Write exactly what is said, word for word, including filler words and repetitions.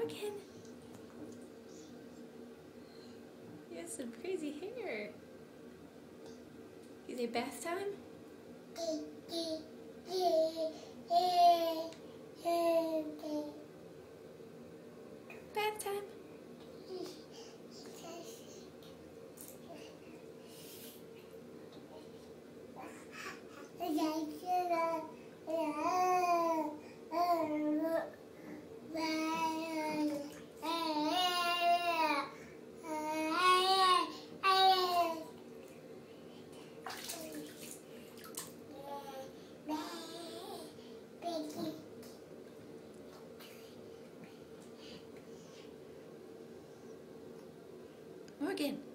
Morgan. You have some crazy hair. Is it bath time? Bath time? Morgan.